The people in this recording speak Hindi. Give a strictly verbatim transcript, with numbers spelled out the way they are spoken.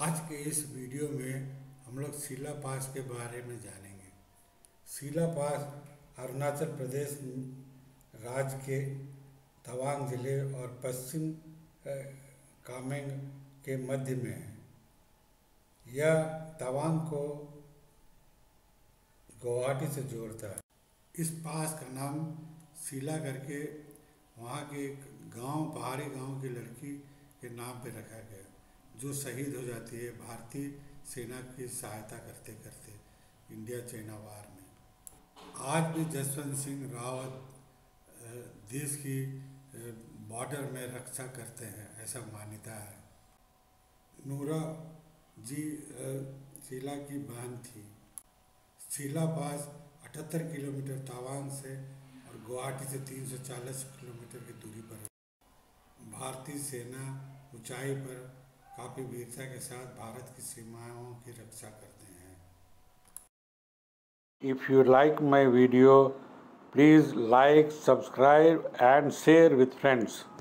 आज के इस वीडियो में हम लोग शिला पास के बारे में जानेंगे। शिला पास अरुणाचल प्रदेश राज्य के तवांग जिले और पश्चिम कामेंग के मध्य में है। यह तवांग को गुवाहाटी से जोड़ता है। इस पास का नाम शिला करके वहाँ के एक गांव पहाड़ी गांव की लड़की के नाम पे रखा गया, जो शहीद हो जाती है भारतीय सेना की सहायता करते करते इंडिया चाइना वार में। आज भी जसवंत सिंह रावत देश की बॉर्डर में रक्षा करते हैं, ऐसा मान्यता है। नूरा जी शिला की बहन थी। शिला पास अठहत्तर किलोमीटर तवांग से और गुवाहाटी से तीन सौ चालीस किलोमीटर की दूरी पर है। भारतीय सेना ऊंचाई पर काफ़ी वीरता के साथ भारत की सीमाओं की रक्षा करते हैं। If you like my video, please like, subscribe and share with friends.